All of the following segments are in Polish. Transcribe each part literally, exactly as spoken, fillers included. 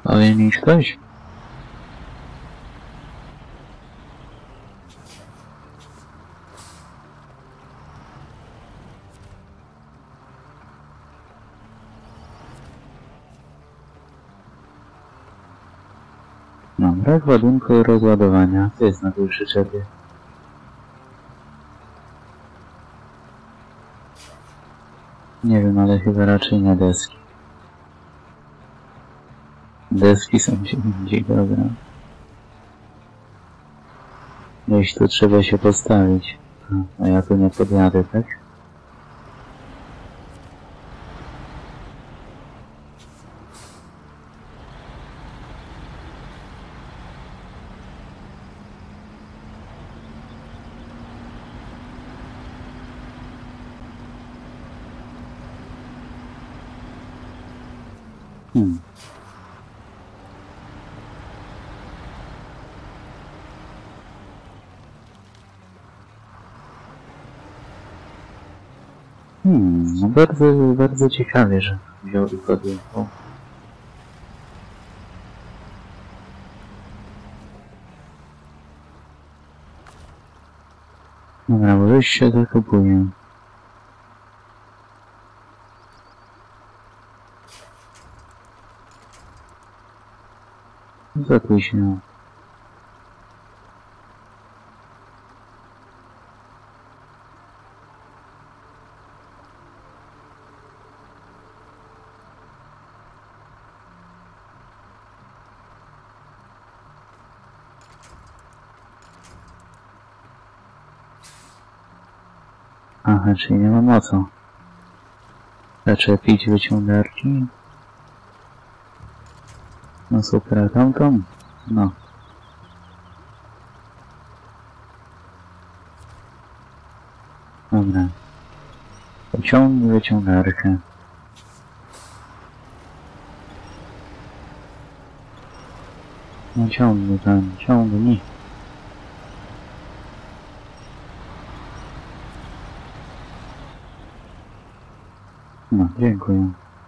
Powie mi ktoś? No, brak ładunku rozładowania. To jest na tej przyczepie. Nie wiem, ale chyba raczej na deski. Deski są gdzie indziej, dobra. Gdzieś tu trzeba się postawić. A ja tu nie podjadę, tak? Hmm. Hmm, no bardzo, bardzo ciekawie, że wziął i podjechał. Dobra, bo już się zakupuję. Zakuj się. Aha, czyli nie mam o co zaczepić wyciągarki. No super, a tamtą? No. Dobra. Pociągnij wyciągarkę. No ciągnij tam, ciągnij. No, dziękuję.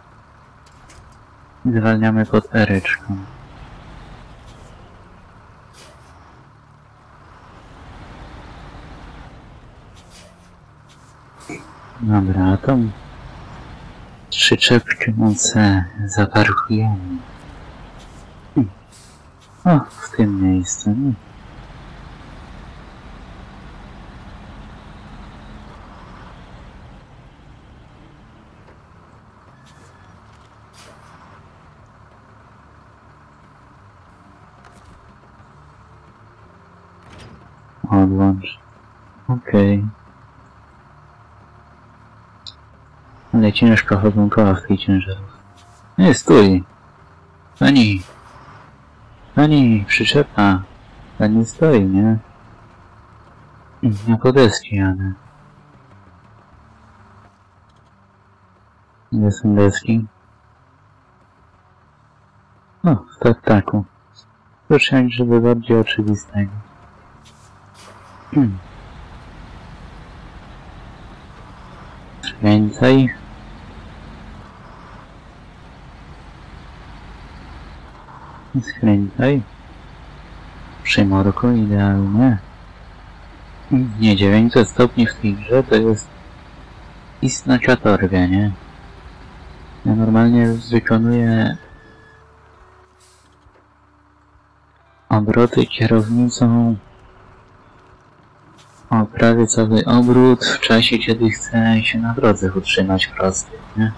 Zwalniamy pod ereczką. Dobra, a tą przyczepkę moce zaparkujemy. O, w tym miejscu. Nie? Odłącz. Okej. Okay. Ale ciężko chodzą koła w tej ciężarówce. Nie, stój! Pani! Pani, przyczepa! Pani stoi, nie? Ja po deski jadę. Gdzie są deski? No, w tartaku. Proszę, żeby bardziej oczywistego. Hmm. Skręcaj. Skręcaj. Przymorko idealnie. Nie, dziewięćset stopni w tej grze to jest istna katorga, nie? Ja normalnie wykonuję obroty kierownicą o prawie cały obrót w czasie, kiedy chcę się na drodze utrzymać prosty, nie?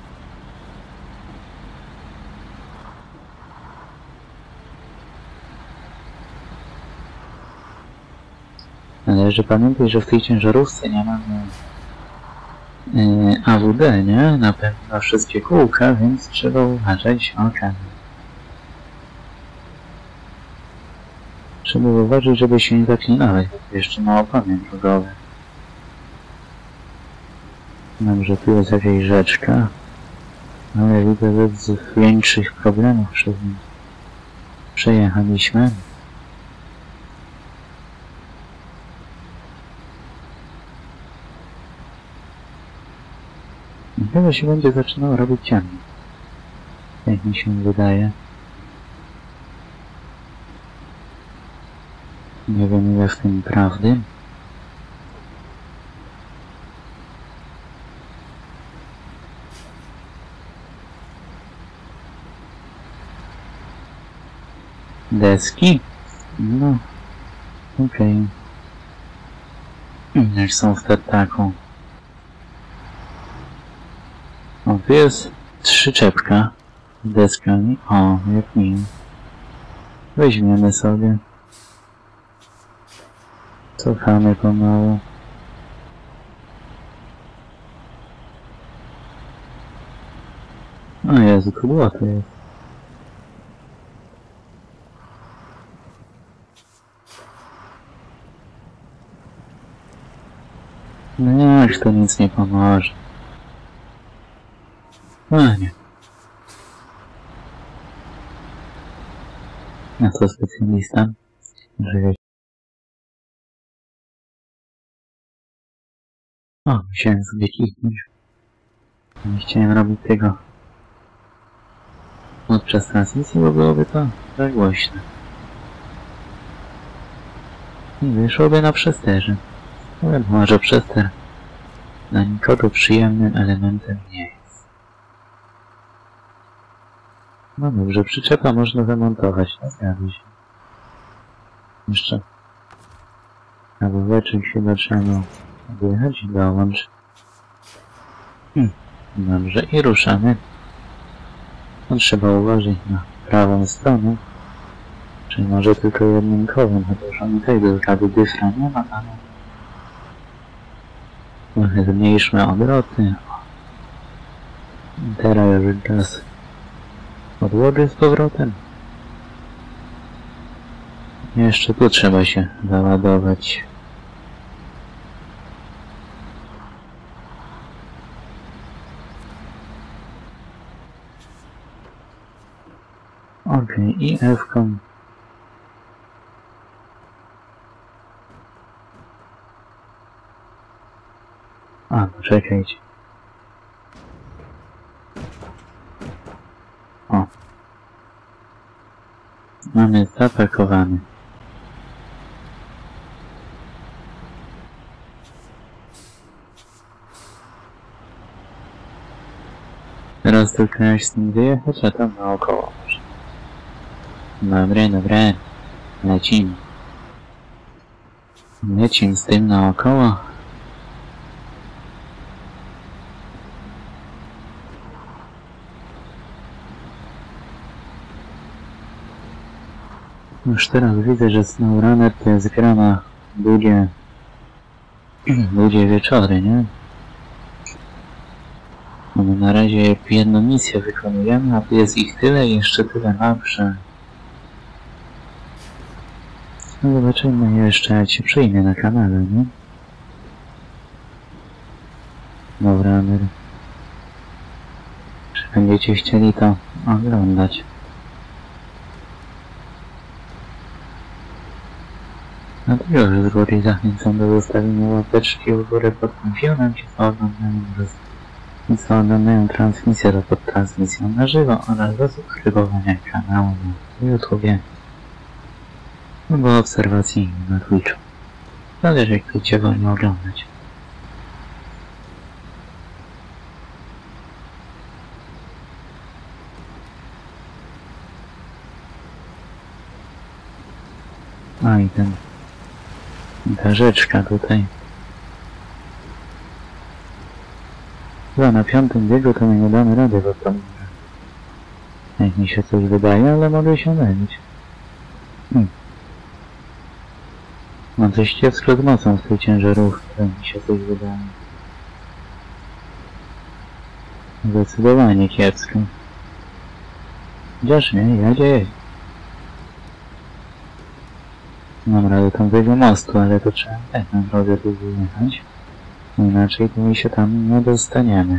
Należy pamiętać, że w tej ciężarówce nie mamy yy, A W D, nie? Na pewno wszystkie kółka, więc trzeba uważać o kamień. Trzeba uważać, żeby się nie zaklinały. Jeszcze ma opony drogowe. Dobrze, tu jest jakaś rzeczka. Ale widzę, że bez większych problemów przez nie przejechaliśmy. Chyba się będzie zaczynało robić ciemno. Jak mi się wydaje. Nie wiem, ile w tym prawdy. Deski? No, okej. Okay. Są w tartaku. O, tu jest przyczepka z deskami. O, jak miło. Weźmiemy sobie. Cofamy pomału. O Jezu, tu błoto jest. No jak to nic nie pomoże. No nie. A co specjalista? Że O, musiałem sobie kichnąć. Nie chciałem robić tego podczas transmisji, bo byłoby to za głośne. I wyszłoby na przesterze. Ale może przester dla nikogo przyjemnym elementem nie jest. No dobrze, przyczepa można zamontować, no zgadza się. Jeszcze kawałeczek chyba trzeba wyjechać i dołącz. Hmm. Dobrze, i ruszamy. No, trzeba uważać na prawą stronę. Czyli może tylko jednym kołem, chociaż on tutaj do rady dyfra nie ma, ale trochę zmniejszmy obroty. Teraz już czas podłoży z powrotem. Jeszcze tu trzeba się załadować. Ok, i F-ką. A, poczekajcie. O. Mamy zapakowany. Teraz tylko jak z nim wyjechać, a tam naokoło może. Dobre, dobre. Lecimy. Lecimy z tym naokoło. Już teraz widzę, że SnowRunner to jest gra na długie, długie wieczory, nie? No na razie jedną misję wykonujemy, a tu jest ich tyle i jeszcze tyle lepsze. No zobaczymy jeszcze, jak się przyjmie na kanale, nie? SnowRunner. Czy będziecie chcieli to oglądać? No to już z góry zachęcam do zostawienia łapeczki w górę pod tym filmem, ci co oglądają, i co oglądają transmisję to pod transmisją na żywo oraz do subskrybowania kanału na YouTubie albo obserwacji na Twitchu. Zależy jak chcecie wolno oglądać. A i ten ta rzeczka tutaj. Chyba na piątym biegu to nie damy rady w automobilu. Jak mi się coś wydaje, ale mogę się mylić. Hmm. Mam coś kiepsko z mocą w tej ciężarówce, mi się coś wydaje. Zdecydowanie kiepsko. Chociaż nie, jadzie jedzie. Mam radę tam tego mostu, ale to trzeba tak na drogę tu wyjechać. Inaczej to my się tam nie dostaniemy.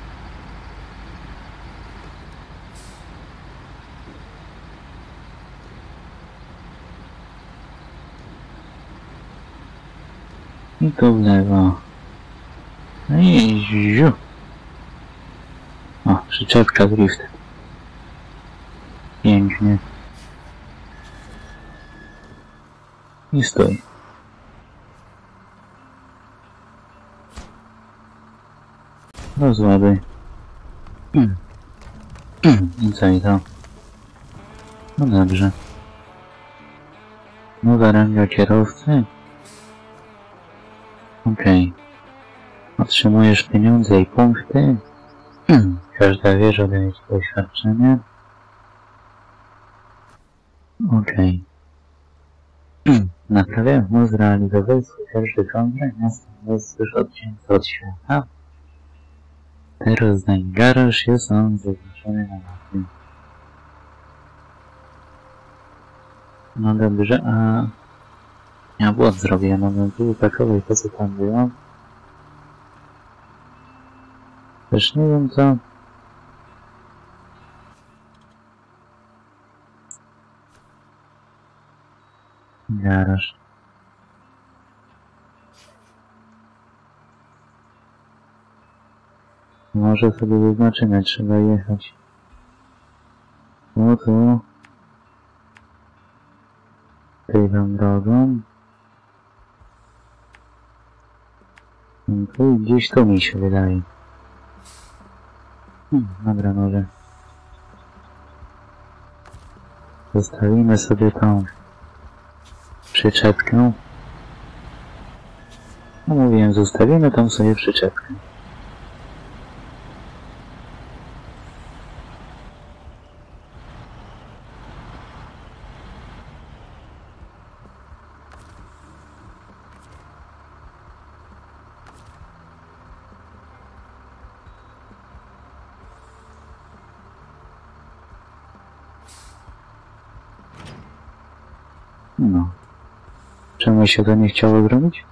I tu w lewo. No i ziu. O, przyczepka drift. Pięknie. I stój. Rozładuj. Mm. Mm. I co i to? No dobrze. Nowa ranga kierowcy? Okej. Okay. Otrzymujesz pieniądze i punkty. Mm. Każda wieża daje ci doświadczenie. Okej. Okay. Naprawiając mózg zrealizować swój pierwszy kontrakt, miasto jest już odcięte od świata. Teraz ten garaż jest on zaznaczony na mapie. No dobrze, a... Ja błąd zrobię, no bym tu upakować to, co tam było. Też nie wiem co... Garaż. Może sobie wyznaczymy, trzeba jechać. No tu... Tą drogą. No tu gdzieś tu mi się wydaje. Hmm, dobra, może. Zostawimy sobie tą przyczepkę. No mówiłem, zostawimy tam sobie przyczepkę. No. Czemu się to nie chciało zrobić?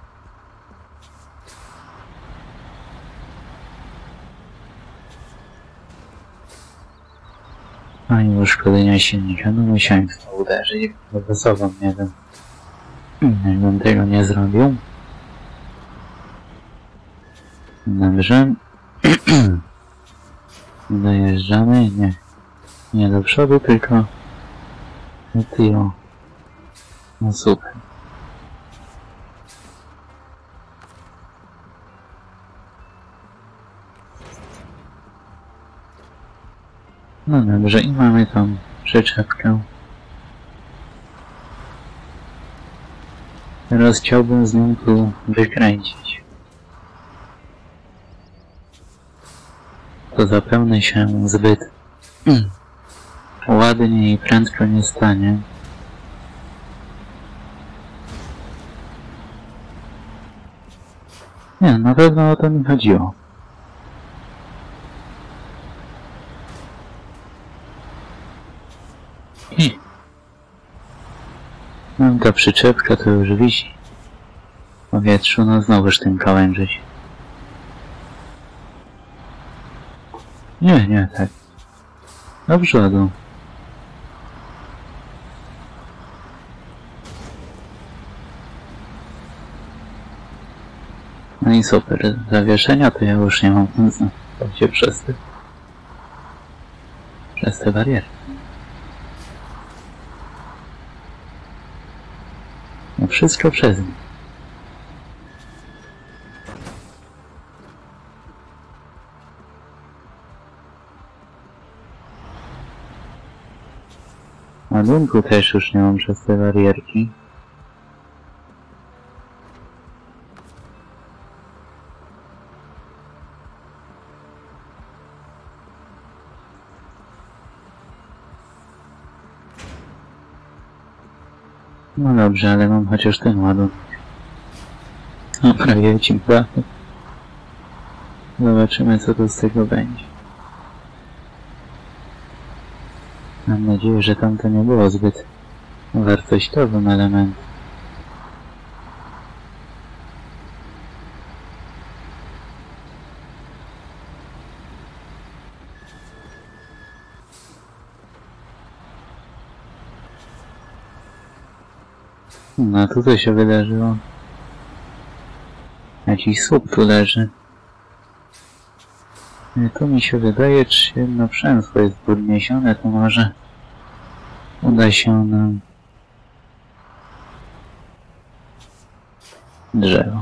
Ani uszkodzenia silnika, no musiałem w to uderzyć, wysoką, nie wiem. Jakbym tego nie zrobił. Dobrze. Dojeżdżamy, nie. Nie do przodu, tylko do tyłu. No super. No dobrze, i mamy tą przyczepkę. Teraz chciałbym z nią tu wykręcić. To zapewne się zbyt mm. ładnie i prędko nie stanie. Nie, na pewno o to mi chodziło. I mam ta przyczepka, to już wisi w powietrzu, no znowuż tym kałężyć. Nie, nie, tak. Do przodu. No i super, zawieszenia to ja już nie mam sensu. To się przez te... przez te bariery. No wszystko przez nie. Ładunku też już nie mam przez te barierki. No dobrze, ale mam chociaż ten ładunek. No prawie ci blachy. Zobaczymy, co tu z tego będzie. Mam nadzieję, że tamto nie było zbyt wartościowym elementem. No tu co się wydarzyło? Jakiś słup tu leży. I tu mi się wydaje, czy jedno przęsło jest podniesione, to może uda się nam drzewo.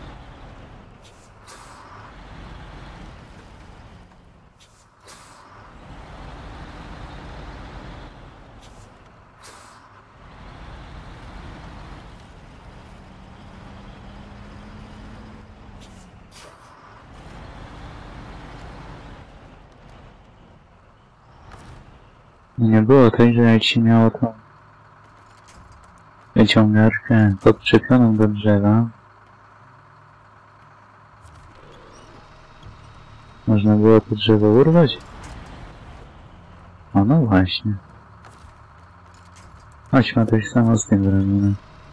Nie było tak, że jak się miało tą wyciągarkę podczepioną do drzewa, można było to drzewo urwać? O, no właśnie. Chodź, ma coś samo z tym zrobione.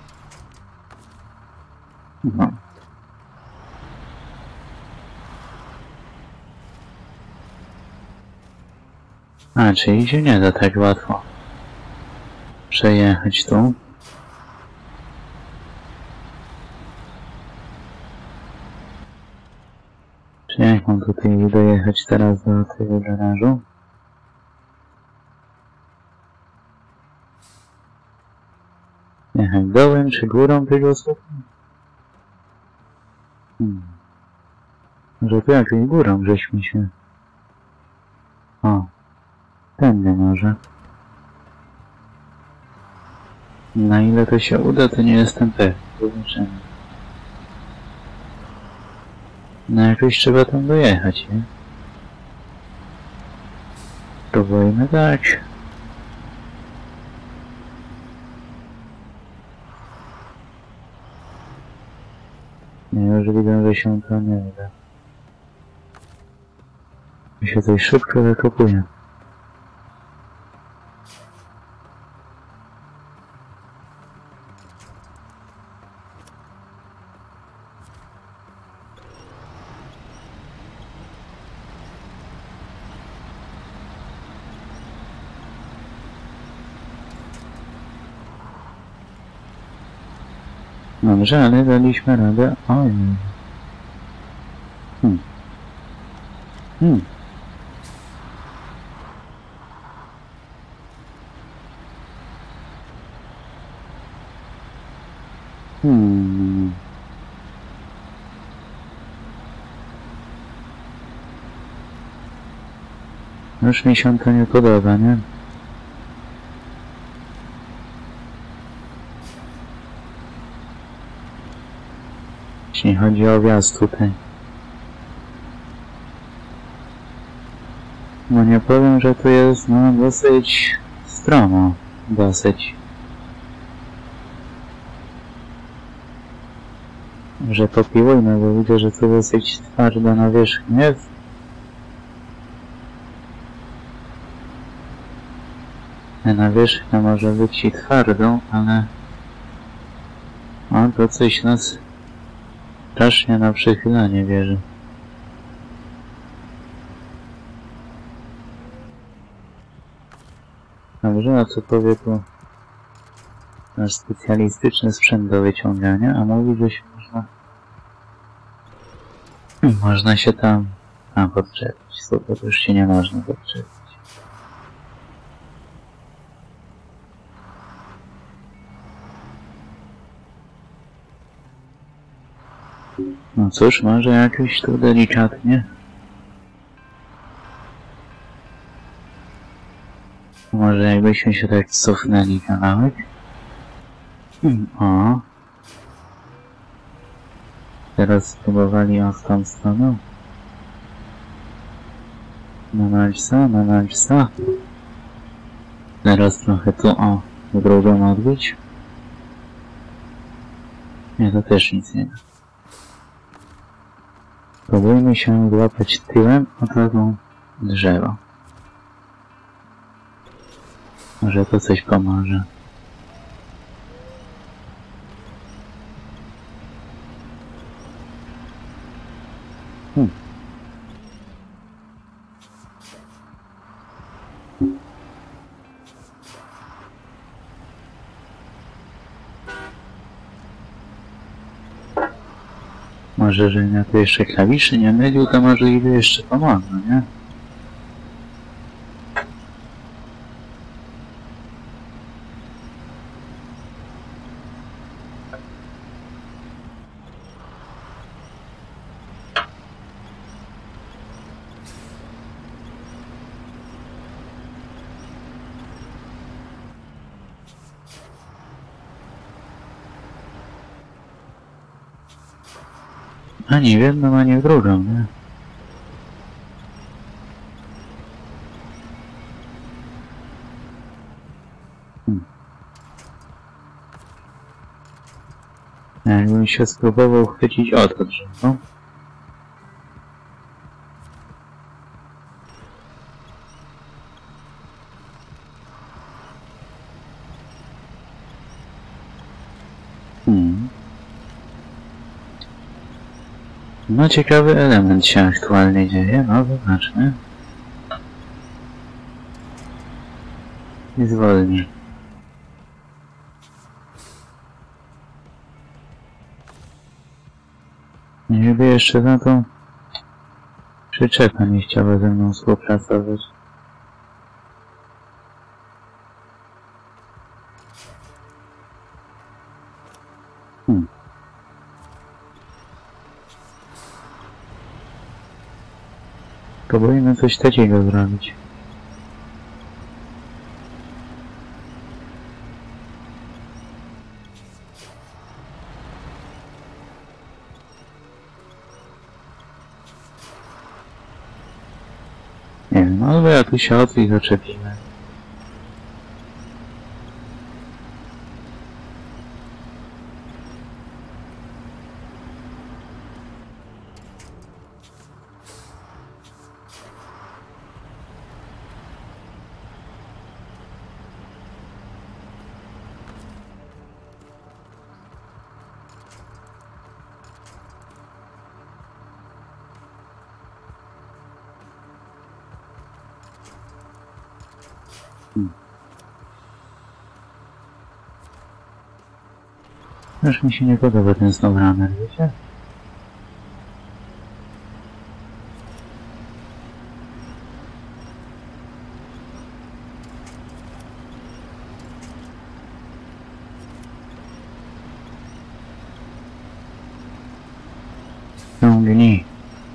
No. A, czyli się nie da tak łatwo przejechać tu. Czy jak mam tutaj dojechać teraz do tego garażu? Jechać dołem czy górą tego słupka? Hmm. Może tu jakąś górą żeśmy się... O, tędy może. Na ile to się uda, to nie jestem pewien. Zobaczymy. No jakoś trzeba tam dojechać, nie? Próbujmy tak. Nie, już widzę, że się to nie uda. Mi się tutaj szybko wykopuje. Dobrze, ale daliśmy radę. Oj. Hmm. Hmm. Hmm. Już mi się to nie podoba, nie? Jeśli chodzi o wjazd tutaj. No nie powiem, że tu jest no dosyć stromo. Dosyć. Że popiłujmy, bo widzę, że tu dosyć twarda nawierzchnia jest. Nawierzchnia może być i twardą, ale... O, to coś nas strasznie na przychylanie bierze. Dobrze, a co powie tu nasz specjalistyczny sprzęt do wyciągania, a mówi, że się można... Można się tam... tam podczepić. Super, to już się nie można podczepić. No cóż, może jakoś tu delikatnie. Może jakbyśmy się tak cofnęli kawałek. O. Teraz spróbowali o w tą stronę. Na Malsa, na Malsa. Teraz trochę tu o drugą odbyć. Nie, to też nic nie da. Spróbujmy się złapać tyłem o taką drzewo. Może to coś pomoże. Hmm. Może, że ja tu jeszcze klawiszy nie mylił, to może i jeszcze pomogę, nie? Ani w jedną, ani w drugą, nie? Hmm. Jakbym się spróbował chwycić o to drzewo. Hmm. No ciekawy element się aktualnie dzieje, no zobaczmy. I zwolni. Niby jeszcze na tą przyczepę nie chciała ze mną współpracować. Hmm. Próbujmy coś takiego zrobić. Nie wiem, albo ja tu się od ich zaczepimy. Hmm. Już mi się nie podoba ten SnowRunner, wiecie? Ciągnij.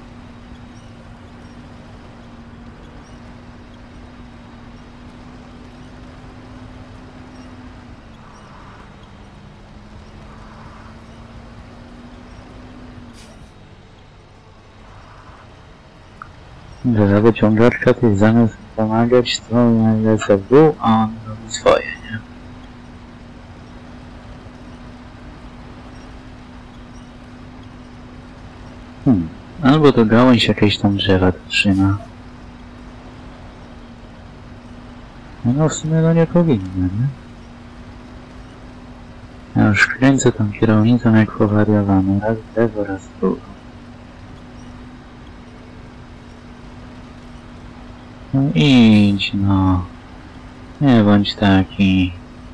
Że wyciągaczka ty zamiast pomagać, to ja lecę w dół, a on robi swoje, nie? Hmm. Albo to gałąź jakieś tam drzewa trzyma. No w sumie no nie powinno, nie? Ja już kręcę tą kierownicą jak powariowany. Raz w lewo, raz w prawo. No idź no. Nie bądź taki.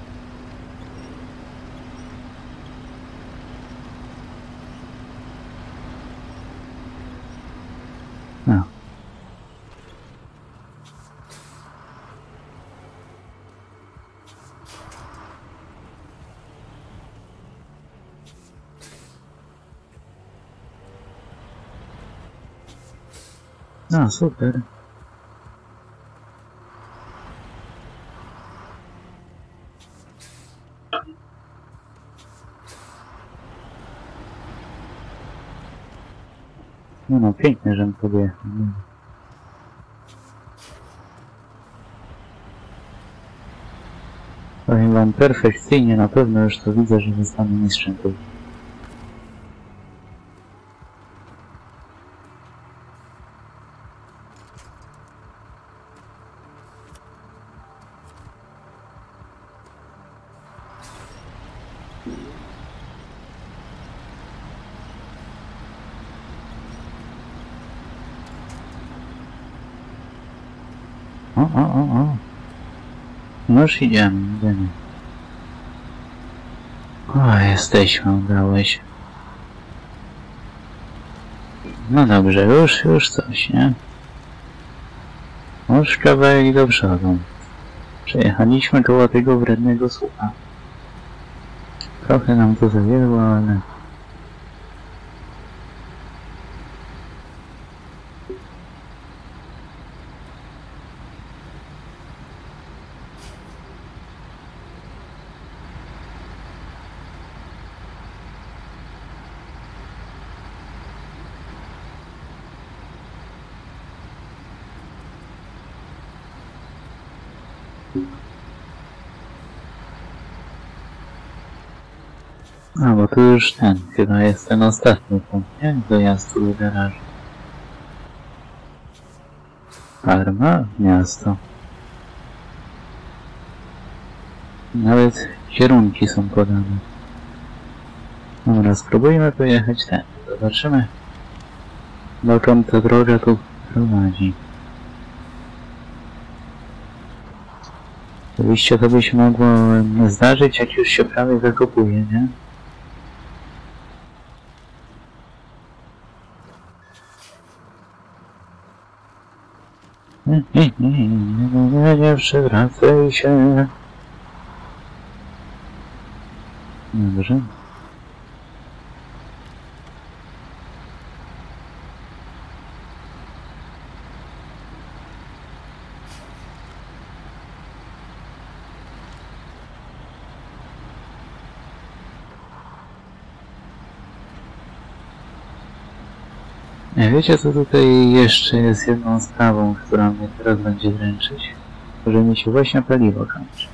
No. No super. No no, pięknie, żem podjechał. Powiem wam perfekcyjnie, na pewno już to widzę, że zostanę mistrzem. O, o, o, o. No już idziemy, idziemy. O, jesteśmy, udało się. No dobrze, już, już coś, nie? Już kawałek do przodu. Przejechaliśmy koło tego wrednego słupa. Trochę nam to zajęło, ale... A, bo tu już ten, chyba jest ten ostatni punkt, nie? Dojazdu do garażu. Parma, miasto. Nawet kierunki są podane. Dobra, spróbujmy pojechać ten. Zobaczymy, dokąd ta droga tu prowadzi. Oczywiście to by się mogło zdarzyć, jak już się prawie wykopuje, nie? Nie, nie, nie, nie, nie, nie przewracaj się. Dobrze. Nie wiecie, co tutaj jeszcze jest jedną sprawą, która mnie teraz będzie dręczyć? Że mi się właśnie paliwo kończy.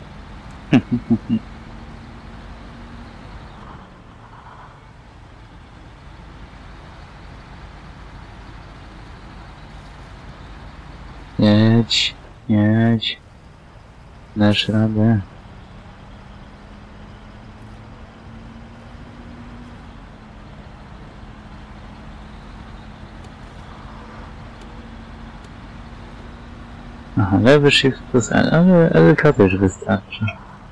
Jedź, jedź. Dasz radę. Aha, lewy shift plus L, ale L K też wystarczy.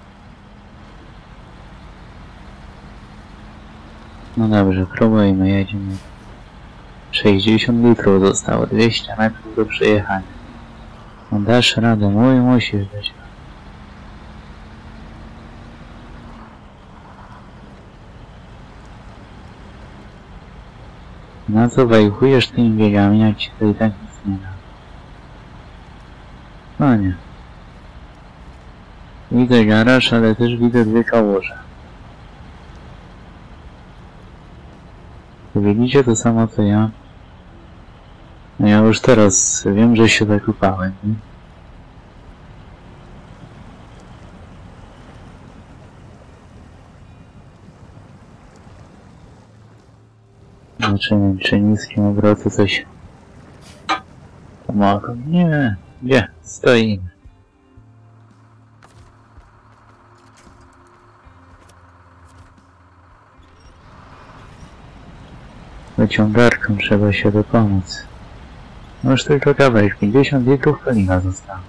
No dobrze, próbujmy, jedziemy. sześćdziesiąt litrów zostało, dwieście metrów do przejechania. No dasz radę, mój musisz dać radę. Na co wajchujesz tymi biegami, jak ci to i tak nic nie da? No nie. Widzę garaż, ale też widzę dwie kałuże. Widzicie to samo co ja? No ja już teraz wiem, że się zakupałem. Nie? Zobaczymy, czy niskim obrotu coś pomogło. Nie, gdzie? Stoimy. Wyciągarką trzeba się dopomóc. No już tylko kawałek, pięćdziesiąt litrów paliwa zostało.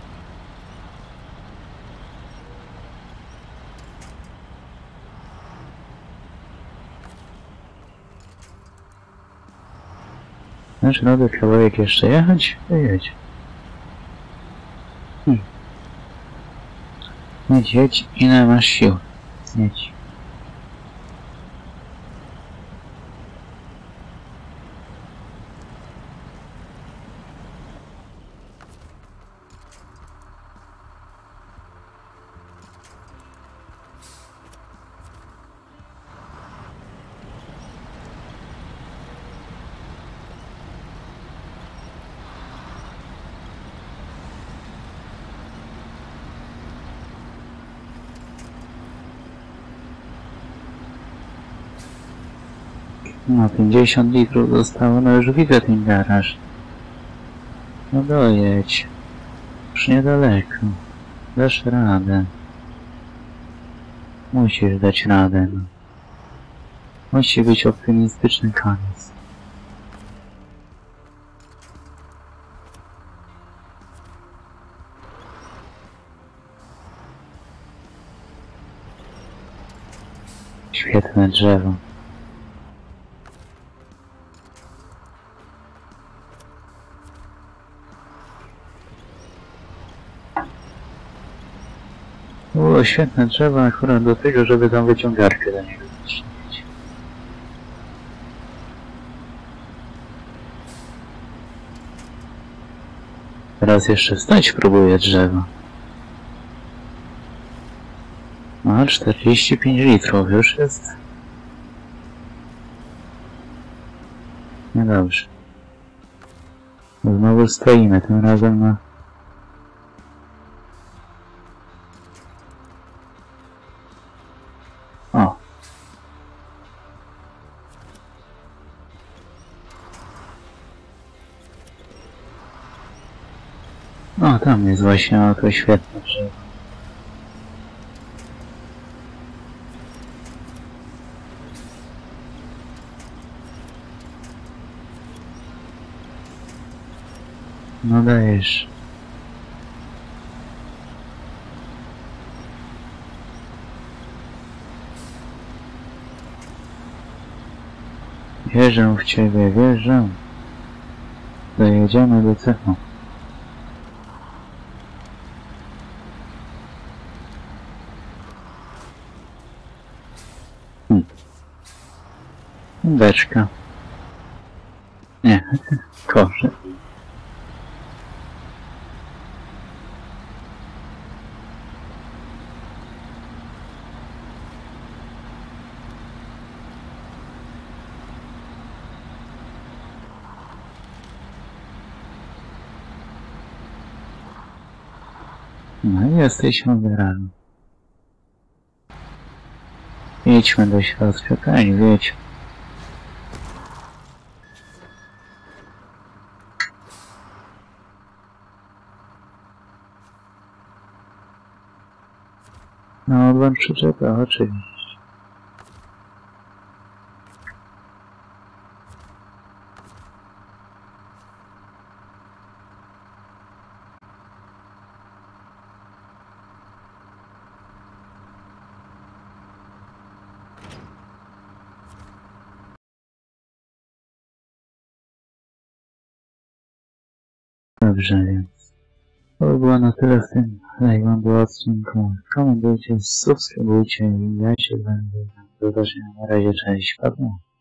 Znaczy, no do kawałek jeszcze jechać? To jedź. Hmm. Jedź, jedź, ile masz sił? Jedź. No, pięćdziesiąt litrów zostało, no już widzę ten garaż. No dojedź. Już niedaleko. Dasz radę. Musisz dać radę, no. Musi być optymistyczny koniec. Świetne drzewo. Było świetne drzewo akurat do tego, żeby tam wyciągarkę do niego zatrzymać. Teraz jeszcze wstać próbuję drzewo. No, czterdzieści pięć litrów już jest. Niedobrze. Znowu stoimy, tym razem na... O, O, tam jest właśnie o to świetne drzewo. No dajesz. Wierzę w ciebie, wierzę. Dojedziemy do celu. Hmm. Beczka. Nie, kosze. No i jesteśmy w rano. Idźmy do środka, tak, wiecie. No, odłącz przyczepę, oczywiście. Dobrze, więc to by było na tyle w tym Lejlandu odcinku. Komentujcie, subskrybujcie i ja się będę do zobaczenia. Na razie, cześć, pa.